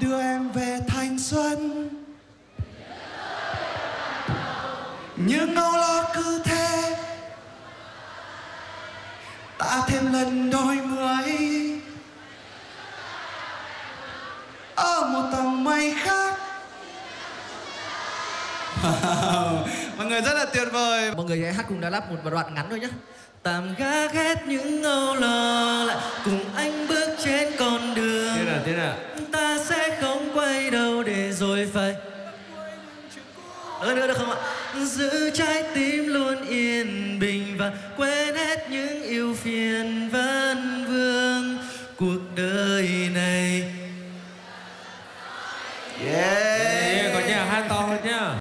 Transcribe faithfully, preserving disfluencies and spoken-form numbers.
đưa em về thanh xuân. Nhưng âu lo cứ thế ta thêm lần đôi mươi ở một tầng mây khác. Wow. Mọi người rất là tuyệt vời. Mọi người hãy hát cùng Đà Lạt một đoạn ngắn thôi nhé. Tạm gác hết những âu lo lại cùng anh bước trên con đường. Thế nào, thế nào? Ta sẽ không quay đầu để rồi phải Ơ nữa được không ạ? Giữ trái tim luôn yên bình và quên hết những